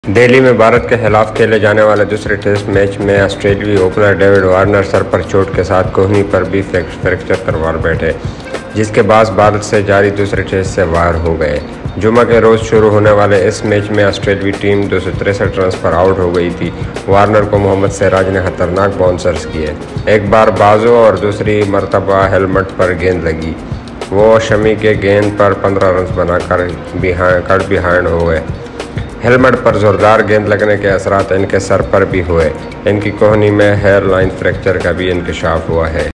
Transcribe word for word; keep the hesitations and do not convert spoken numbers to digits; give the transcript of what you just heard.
दिल्ली में भारत के खिलाफ खेले जाने वाले दूसरे टेस्ट मैच में ऑस्ट्रेलियाई ओपनर डेविड वार्नर सर पर चोट के साथ कोहनी पर भी फ्रैक्चर करवा बैठे, जिसके बाद भारत से जारी दूसरे टेस्ट से बाहर हो गए। जुमा के रोज़ शुरू होने वाले इस मैच में ऑस्ट्रेलियाई टीम दो सौ तिरसठ रन पर आउट हो गई थी। वार्नर को मोहम्मद सिराज ने खतरनाक बाउंसर्स किए, एक बार बाजू और दूसरी मरतबा हेलमेट पर गेंद लगी। वो शमी के गेंद पर पंद्रह रन बनाकर बिहाइंड कट बिहाइंड हो गए। हेलमेट पर जोरदार गेंद लगने के असरात इनके सर पर भी हुए। इनकी कोहनी में हेयर लाइन फ्रैक्चर का भी इंकशाफ हुआ है।